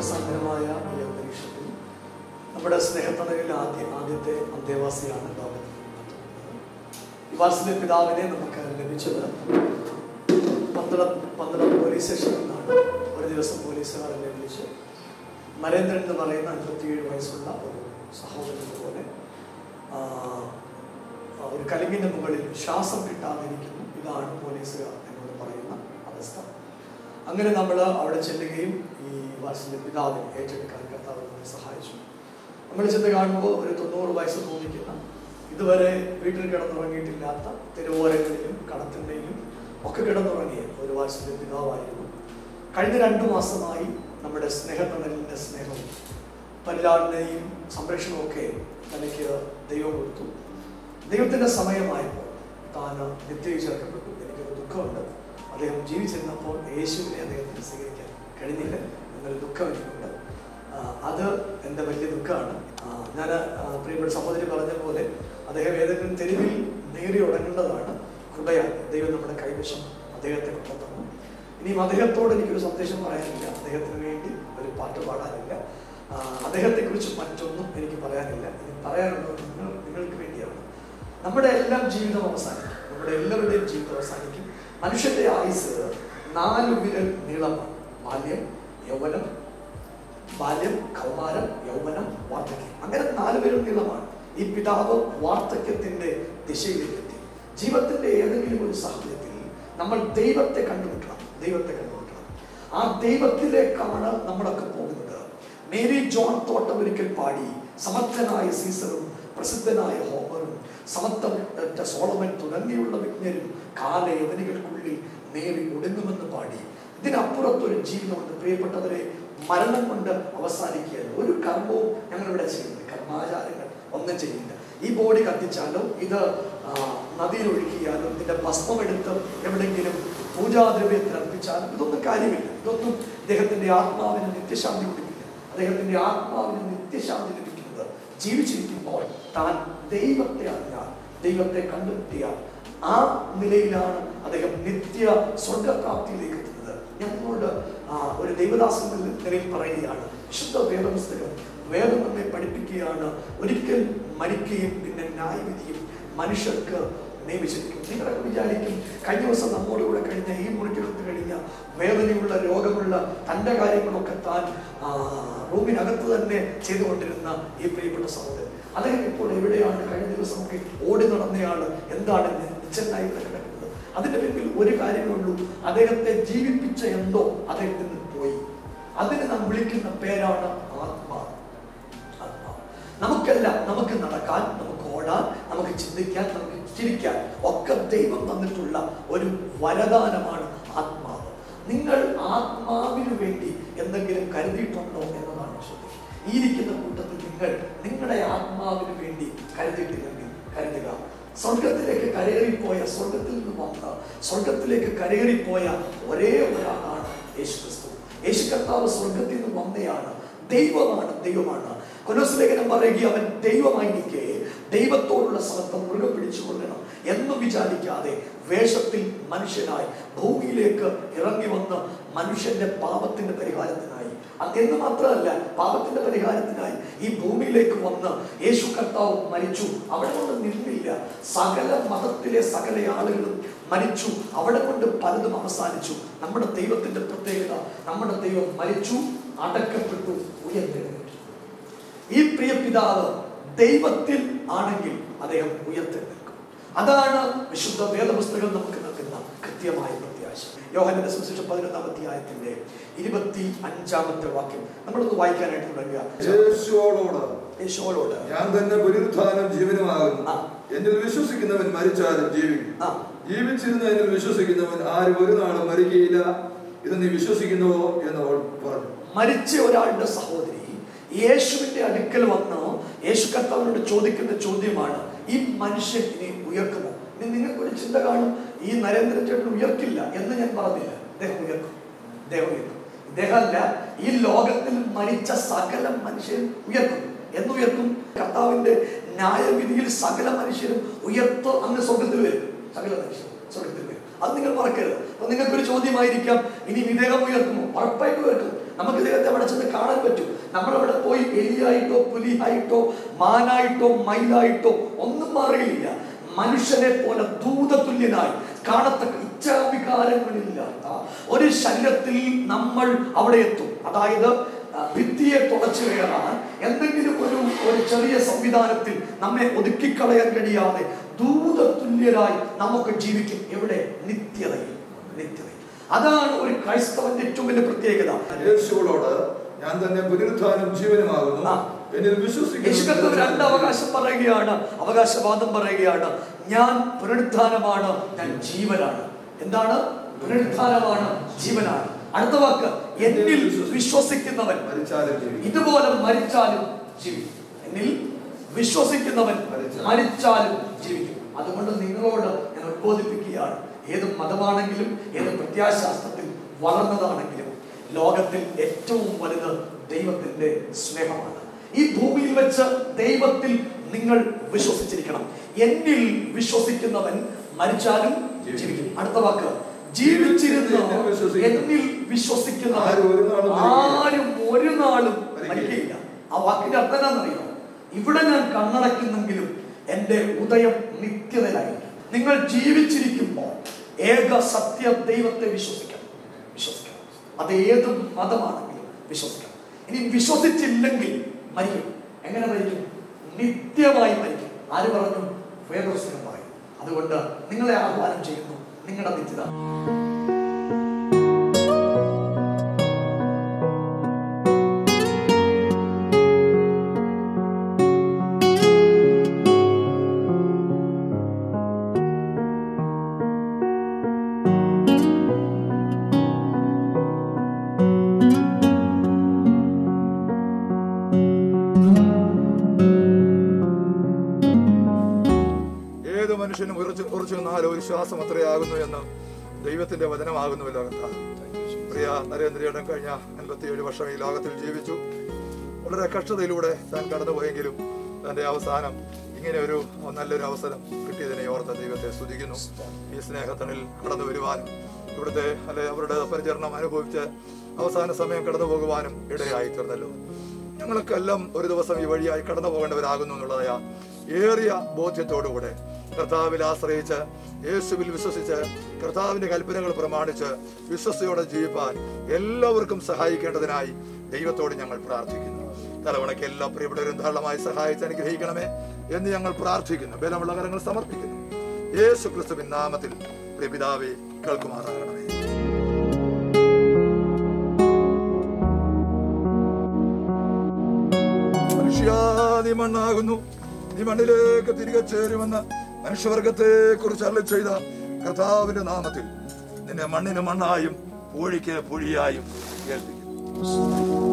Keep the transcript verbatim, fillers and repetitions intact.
ദുഃഖസങ്കരമായ ഈ അന്തരീക്ഷത്തിൽ നമ്മുടെ സ്നേഹത്തണലിൽ ആദ്യ ആദ്യത്തെ അന്തേവാസിയാണ് ലോകത്തിൽ ഈ വാത്സല്യ പിതാവിനെ നമുക്ക് ലഭിച്ചത് പന്തളം പന്തളം പോലീസ് സ്റ്റേഷനിൽ നിന്നാണ്. ഒരു ദിവസം പോലീസുകാരനെ വിളിച്ച് നരേന്ദ്രൻ എന്ന് പറയുന്ന അൻപത്തിയേഴ് വയസ്സുള്ള ഒരു സഹോദരനെ പോലെ ഒരു കലിങ്ങിന്റെ മുകളിൽ ശ്വാസം കിട്ടാതിരിക്കുന്നു, ഇതാണ് പോലീസുകാർ എന്നോട് പറയുന്ന അവസ്ഥ. അങ്ങനെ നമ്മൾ അവിടെ ചെല്ലുകയും ഈ വാത്സല്യ പിതാവിനെ ഏറ്റെടുക്കാൻ കർത്താവ് നമ്മളെ സഹായിച്ചു. നമ്മൾ ചെന്ന് കാണുമ്പോൾ ഒരു തൊണ്ണൂറ് വയസ്സ് തോന്നിക്കുന്ന, ഇതുവരെ വീട്ടിൽ കിടന്നുറങ്ങിയിട്ടില്ലാത്ത, തെരുവോരങ്ങളിലും കടത്തിൻ്റെയും ഒക്കെ കിടന്നുറങ്ങിയ ഒരു വാത്സല്യ പിതാവായിരുന്നു. കഴിഞ്ഞ രണ്ടു മാസമായി നമ്മുടെ സ്നേഹത്തണലിൻ്റെ സ്നേഹവും പരിലാളനയും സംരക്ഷണവും ഒക്കെ തനിക്ക് ദൈവം കൊടുത്തു. ദൈവത്തിൻ്റെ സമയമായപ്പോൾ താൻ നിത്യ ചേർക്കപ്പെട്ടു. എനിക്കൊരു ദുഃഖമുണ്ട്, അദ്ദേഹം ജീവിച്ചിരുന്നപ്പോൾ യേശുവിനെ അദ്ദേഹത്തിന് സ്വീകരിക്കാൻ കഴിഞ്ഞില്ല എന്നൊരു ദുഃഖം എനിക്കുണ്ട്. അത് എൻ്റെ വലിയ ദുഃഖമാണ്. ഞാൻ പ്രിയപ്പെട്ട സഹോദരി പറഞ്ഞ പോലെ അദ്ദേഹം ഏതെങ്കിലും തെരുവിൽ നേരി ഉടങ്ങേണ്ടതാണ്. കൃപയാൽ ദൈവം നമ്മുടെ കൈവശം അദ്ദേഹത്തെ കൊണ്ടുതന്നു. ഇനിയും അദ്ദേഹത്തോട് എനിക്കൊരു സന്ദേശം പറയാനില്ല, അദ്ദേഹത്തിന് വേണ്ടി ഒരു പാട്ട് പാടാനില്ല, അദ്ദേഹത്തെക്കുറിച്ച് മറ്റൊന്നും എനിക്ക് പറയാനില്ല. ഇനി പറയാനുള്ളത് നിങ്ങൾ നിങ്ങൾക്ക് വേണ്ടിയാണ്. നമ്മുടെ എല്ലാം ജീവിതം അവസാനിക്കും, നമ്മുടെ എല്ലാവരുടെയും ജീവിതം അവസാനിക്കും. മനുഷ്യന്റെ ആയുസ് നാല് വിരൽ നീളമാണ്. ബാല്യം, യൗവനം, ബാല്യം, കൗമാരം, യൗവനം, വാർദ്ധക്യം. അങ്ങനെ നാല് വിരൽ നീളമാണ്. ഈ പിതാവ് വാർദ്ധക്യത്തിന്റെ ദിശയിലെത്തി. ജീവിതത്തിന്റെ ഏതെങ്കിലും ഒരു സാഹചര്യത്തിൽ നമ്മൾ ദൈവത്തെ കണ്ടുമുട്ടണം, ദൈവത്തെ കണ്ടുമുട്ടണം. ആ ദൈവത്തിലേക്കാണ് നമ്മളൊക്കെ പോകുന്നത്. മേരി ജോൺ തോട്ടം ഒരിക്കൽ പാടി, സമർത്ഥനായ സീസറും പ്രസിദ്ധനായ ഹോമറും സമത്വ സോളമൻ തുടങ്ങിയുള്ള വിജ്ഞരും കാലയവനികൾക്കുള്ളിൽ നേരി ഒടുങ്ങുമെന്ന് പാടി. ഇതിനപ്പുറത്തൊരു ജീവിതമുണ്ട് പ്രിയപ്പെട്ടവരെ. മരണം കൊണ്ട് അവസാനിക്കുകയല്ല. ഒരു കർമ്മവും ഞങ്ങളിവിടെ ചെയ്യുന്നില്ല, കർമാചാരങ്ങൾ ഒന്നും ചെയ്യില്ല. ഈ ബോഡി കത്തിച്ചാലോ ഇത് നദിയിൽ ഒഴുക്കിയാലോ ഇതിന്റെ ഭസ്മം എടുത്ത് എവിടെയെങ്കിലും പൂജാദ്രവ്യത്തിൽ അർപ്പിച്ചാലും ഇതൊന്നും കാര്യമില്ല. ഇതൊന്നും അദ്ദേഹത്തിന്റെ ആത്മാവിന് നിത്യശാന്തി കൊടുക്കില്ല. അദ്ദേഹത്തിന്റെ ആത്മാവിന് നിത്യശാന്തി ലഭിക്കുന്നത് ജീവിച്ചിരിക്കുമ്പോൾ താൻ ദൈവത്തെ അറിഞ്ഞാൽ, ദൈവത്തെ കണ്ടെത്തിയാൽ ആ നിലയിലാണ് അദ്ദേഹം നിത്യ സ്വർഗപ്രാപ്തിയിലേക്ക് എത്തുന്നത്. ഞങ്ങളോട് ഒരു ദൈവദാസൻ നിലയിൽ പറയുകയാണ്, വിശുദ്ധ വേദപുസ്തകം വേദം നമ്മെ പഠിപ്പിക്കുകയാണ്, ഒരിക്കൽ മരിക്കുകയും പിന്നെ ന്യായവിധിയും മനുഷ്യർക്ക് നിയമിച്ചിരിക്കും. നിങ്ങളൊക്കെ വിചാരിക്കും, കഴിഞ്ഞ ദിവസം നമ്മോടുകൂടെ കഴിഞ്ഞ ഈ മുറിക്കകത്ത് കഴിഞ്ഞ വേദനയുള്ള രോഗമുള്ള തൻ്റെ കാര്യങ്ങളൊക്കെ താൻ റൂമിനകത്ത് തന്നെ ചെയ്തുകൊണ്ടിരുന്ന ഈ പ്രിയപ്പെട്ട സഹോദരൻ, അദ്ദേഹം ഇപ്പോൾ എവിടെയാണ്? കഴിഞ്ഞ ദിവസമൊക്കെ ഓടി നടന്നയാള് എന്താണ് നിശ്ചനായി കിടക്കുന്നത്? അതിന്റെ പിന്നിൽ ഒരു കാര്യമേ ഉള്ളൂ, അദ്ദേഹത്തെ ജീവിപ്പിച്ച എന്തോ അദ്ദേഹത്തിൽ നിന്ന് പോയി. അതിന് നാം വിളിക്കുന്ന പേരാണ് ആത്മാവ്. ആത്മാവ് നമുക്കല്ല, നമുക്ക് നടക്കാൻ, നമുക്ക് ഓടാൻ, നമുക്ക് ചിന്തിക്കാൻ, നമുക്ക് ചിരിക്കാൻ ഒക്കെ ദൈവം തന്നിട്ടുള്ള ഒരു വരദാനമാണ് ആത്മാവ്. നിങ്ങൾ ആത്മാവിന് വേണ്ടി എന്തെങ്കിലും കരുതിയിട്ടുണ്ടോ എന്നതാണ് ചോദ്യം. ഈ ഇരിക്കുന്ന കൂട്ടത്തിൽ നിങ്ങൾ നിങ്ങളുടെ ആത്മാവിന് വേണ്ടി കരുതിയിട്ടില്ലെങ്കിൽ കരുതുക. സ്വർഗത്തിലേക്ക് കരയേറിപ്പോയ, സ്വർഗത്തിൽ നിന്ന് വന്ന സ്വർഗത്തിലേക്ക് കരയേറിപ്പോയ ഒരേ ഒരാളാണ് യേശു ക്രിസ്തു. യേശു കർത്താവ് സ്വർഗത്തിൽ നിന്ന് വന്നയാണ്, ദൈവമാണ്, ദൈവമാണ്. കൊലോസ്യ ലേഖനം പറയുക, അവൻ ദൈവമായിരിക്കെ ദൈവത്തോടുള്ള സമത്വം മുറുകെ പിടിച്ചുകൊള്ളണം എന്ന് വിചാരിക്കാതെ വേഷത്തിൽ മനുഷ്യനായി ഭൂമിയിലേക്ക് ഇറങ്ങി വന്ന് മനുഷ്യന്റെ പാപത്തിന്റെ പരിഹാരത്തിനായി, എന്ന് മാത്രമല്ല പാപത്തിന്റെ പരിഹാരത്തിനായി ഈ ഭൂമിയിലേക്ക് വന്ന് യേശു കർത്താവ് മരിച്ചു. അവിടെ കൊണ്ട് നിന്നില്ല, സകല മതത്തിലെ സകല ആളുകളും മരിച്ചു. അവിടെ കൊണ്ട് പലതും അവസാനിച്ചു. നമ്മുടെ ദൈവത്തിന്റെ പ്രത്യേകത, നമ്മുടെ ദൈവം മരിച്ചു, അടക്കപ്പെട്ടു, ഉയർത്തെഴുന്നേറ്റു. ഈ പ്രിയ പിതാവ് ദൈവത്തിൽ ആണെങ്കിൽ അദ്ദേഹം ഉയർത്തെഴുന്നേൽക്കും. അതാണ് വിശുദ്ധ വേദപുസ്തകം നമുക്ക് നൽകുന്ന കൃത്യമായ പ്രത്യാശ. യോഹന്നാന്റെ സുവിശേഷം പതിനൊന്നാം അധ്യായത്തിന്റെ ഇരുപത്തി അഞ്ചാമത്തെ വാക്യം നമ്മളൊന്ന് വായിക്കാനായിട്ട് തുടങ്ങുക. യേശുവോട് ഞാൻ തന്നെ പുനരുത്ഥാനം ജീവനുമാകുന്നു, എന്നിൽ വിശ്വസിക്കുന്നവൻ മരിച്ചാലും ജീവിക്കും, ജീവിച്ചിരുന്ന എന്നിൽ വിശ്വസിക്കുന്നവൻ ആരും ഒരു നാളും മരിക്കുകയില്ല, ഇത് നീ വിശ്വസിക്കുന്നുവോ എന്ന് പറഞ്ഞു. മരിച്ച ഒരാളുടെ സഹോദരി യേശുവിന്റെ അടുക്കൽ വന്ന് യേശു കർത്താവിനോട് ചോദിക്കുന്ന ചോദ്യമാണ്, ഈ മനുഷ്യൻ ഇനി ഉയർക്കുമോ? ഇനി നിങ്ങൾക്കൊരു ചിന്ത കാണും, ഈ നരേന്ദ്രൻ ചേട്ടൻ ഉയർക്കില്ല എന്ന് ഞാൻ പറഞ്ഞില്ല. അദ്ദേഹം ഉയർക്കും, അദ്ദേഹം ഉയർക്കും. ഇദ്ദേഹമല്ല, ഈ ലോകത്തിൽ മരിച്ച സകല മനുഷ്യരും ഉയർക്കും. എന്നുയർക്കും? കർത്താവിന്റെ ന്യായവിധിയിൽ സകല മനുഷ്യരും ഉയർത്ത് അങ്ങ് സ്വർഗത്തിൽ വരും. സകല മനുഷ്യരും സ്വർഗത്തിൽ വരും. അത് നിങ്ങൾ മറക്കരുത്. അപ്പൊ നിങ്ങൾക്കൊരു ചോദ്യമായിരിക്കാം, ഇനി ഇദ്ദേഹം ഉയർക്കുമോ? ഉറപ്പായിട്ട് ഉയർക്കും. നമുക്ക് ദൈവത്തെ അവിടെ ചെന്ന് കാണാൻ പറ്റും. നമ്മളവിടെ പോയി എലിയായിട്ടോ പുലിയായിട്ടോ മാനായിട്ടോ മയിലായിട്ടോ ഒന്നും മാറിയില്ല. മനുഷ്യനെ പോലെ ദൂതതുല്യനായി കാണത്തക്ക ഇച്ഛാവികാരങ്ങളില്ലാത്ത ഒരു ശരീരത്തിൽ നമ്മൾ അവിടെ എത്തും. അതായത് ഭിത്തിയെ തുടച്ചു കയറാൻ എന്തെങ്കിലും ഒരു ഒരു ചെറിയ സംവിധാനത്തിൽ നമ്മെ ഒതുക്കിക്കളയാൻ കഴിയാതെ ദൂതതുല്യരായി നമുക്ക് ജീവിക്കും. എവിടെ? നിത്യതയിൽ. നിത്യതയിൽ. അതാണ് ഒരു ക്രൈസ്തവന്റെ ഏറ്റവും വലിയ പ്രത്യേകത. യേശുവോട് ഞാൻ തന്നെ പുനരുത്ഥാനം ജീവനുമാകുന്നു, എന്നിൽ വിശ്വസിക്കുന്നു. രണ്ട് അവകാശം പറയുകയാണ്, അവകാശവാദം പറയുകയാണ്. ഞാൻ പുനരുത്ഥാനമാണ്, ഞാൻ ജീവനാണ്. എന്താണ്? പുനരുത്ഥാനമാണ്, ജീവനാണ്. അടുത്ത വാക്ക്, എന്നിൽ വിശ്വസിക്കുന്നവൻ ഇതുപോലെ മരിച്ചാലും ജീവിക്കും. എന്നിൽ വിശ്വസിക്കുന്നവൻ മരിച്ചാലും ജീവിക്കും. അതുകൊണ്ട് നിങ്ങളോട് ഞാൻ ഉദ്ബോധിപ്പിക്കുകയാണ്, ഏത് മതമാണെങ്കിലും ഏത് പ്രത്യാശാസ്ത്രത്തിൽ വളർന്നതാണെങ്കിലും ലോകത്തിൽ ഏറ്റവും വലുത് ദൈവത്തിന്റെ സ്നേഹമാണ്. ഈ ഭൂമിയിൽ വെച്ച് ദൈവത്തിൽ നിങ്ങൾ വിശ്വസിച്ചിരിക്കണം. എന്നിൽ വിശ്വസിക്കുന്നവൻ മരിച്ചാലും ജീവിക്കും. അടുത്ത വാക്ക്, ജീവിച്ചിരുന്ന എന്നിൽ വിശ്വസിക്കുന്ന ആരും ഒരു നാളും മരിക്കയില്ല. ആ വാക്കിന്റെ അർത്ഥം എന്താണെന്നറിയോ? ഇവിടെ ഞാൻ കണ്ണടയ്ക്കുന്നെങ്കിലും എന്റെ ഉദയം നിത്യതയിലായിരിക്കും. നിങ്ങൾ ജീവിച്ചിരിക്കുമ്പോൾ ഏക സത്യ ദൈവത്തെ വിശ്വസിക്കണം. വിശ്വസിക്കണം. അത് ഏത് മതമാണെങ്കിലും വിശ്വസിക്കണം. ഇനി വിശ്വസിച്ചില്ലെങ്കിൽ മരിക്കും. എങ്ങനെ മരിക്കും? നിത്യമായി മരിക്കും. ആര് പറഞ്ഞു? വേദപുസ്തകം പറയും. അതുകൊണ്ട് നിങ്ങളെ ആഹ്വാനം ചെയ്യുന്നു, നിങ്ങളുടെ നിത്യത. മനുഷ്യനും ഉറച്ചു ഉറച്ചു നിന്നാലോ വിശ്വാസം അത്രയാകുന്നു എന്ന് ദൈവത്തിന്റെ വചനമാകുന്നുവല്ലോ. കർത്താവ്, പ്രിയ നരേന്ദ്രേടൻ കഴിഞ്ഞ അൻപത്തിയേഴ് വർഷം ഈ ലോകത്തിൽ ജീവിച്ചു. വളരെ കഷ്ടതയിലൂടെ താൻ കടന്നുപോയെങ്കിലും തന്റെ അവസാനം ഇങ്ങനെ ഒരു നല്ലൊരു അവസരം കിട്ടിയതിനെ ഓർത്ത ദൈവത്തെ സ്തുതിക്കുന്നു. ഈ സ്നേഹത്തണിൽ കടന്നു വരുവാനും ഇവിടുത്തെ അല്ലെ അവരുടെ പരിചരണം അനുഭവിച്ച് അവസാന സമയം കടന്നു പോകുവാനും ഇടയായി തീർന്നല്ലോ. ഞങ്ങൾക്കെല്ലാം ഒരു ദിവസം ഈ വഴിയായി കടന്നു പോകേണ്ടവരാകുന്നു എന്നുള്ളതായ ഏറിയ ബോധ്യത്തോടുകൂടെ കർത്താവിൽ ആശ്രയിച്ച് യേശുവിൽ വിശ്വസിച്ച് കർത്താവിന്റെ കൽപ്പനകൾ പ്രമാണിച്ച് വിശ്വസയോടെ ജീവിപ്പാൻ എല്ലാവർക്കും സഹായിക്കേണ്ടതിനായി ദൈവത്തോട് ഞങ്ങൾ പ്രാർത്ഥിക്കുന്നു. തലമുറയ്ക്ക് എല്ലാ പ്രിയപ്പെട്ടവരും ധാരാളമായി സഹായിച്ച് അനുഗ്രഹിക്കണമേ എന്ന് ഞങ്ങൾ പ്രാർത്ഥിക്കുന്നു. ബലമുള്ള കരങ്ങൾ സമർപ്പിക്കുന്നു. യേശു ക്രിസ്തുവിൻ നാമത്തിൽ പ്രിയപിതാവേ കേൾക്കുമാറാകണമേ. മനുഷ്യാ, നീ മണ്ണാകുന്നു, നീ മണ്ണിലേക്ക് തിരികെ ചേരുമെന്ന് മനുഷ്യവർഗത്തെ കുറിച്ച് അരുളി ചെയ്ത കർത്താവിന്റെ നാമത്തിൽ നിന്നെ മണ്ണിന് മണ്ണായും പൂഴിക്ക് പൂഴിയായും ഏൽപ്പിക്കുന്നു.